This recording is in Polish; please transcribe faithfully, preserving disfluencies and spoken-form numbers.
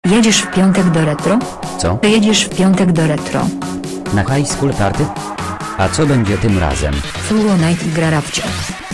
Jedziesz w piątek do retro? Co? Jedziesz w piątek do retro. Na high school party? A co będzie tym razem? Fluo Night gra Rafcio.